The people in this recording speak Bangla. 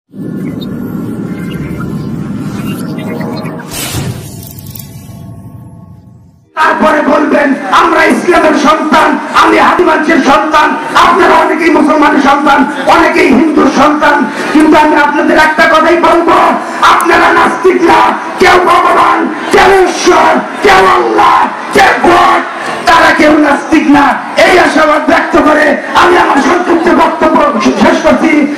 তারপরে বলবেন আমরা ইসলামের সন্তান, আমি হাদিমানসের সন্তান, আপনারা অনেকেই মুসলমানের সন্তান, অনেকেই হিন্দুর সন্তান। কিন্তু আমি আপনাদের একটা কথাই বলবো, আপনারা নাস্তিক না, কেউ ভগবান, কেউ ঈশ্বর, কেউ আল্লাহ, কেউ ভোট, তারা কেউ নাস্তিক না। এই আশাবাদ ব্যক্ত করে আমি আমার সংক্ষিপ্ত বক্তব্য শেষ করছি।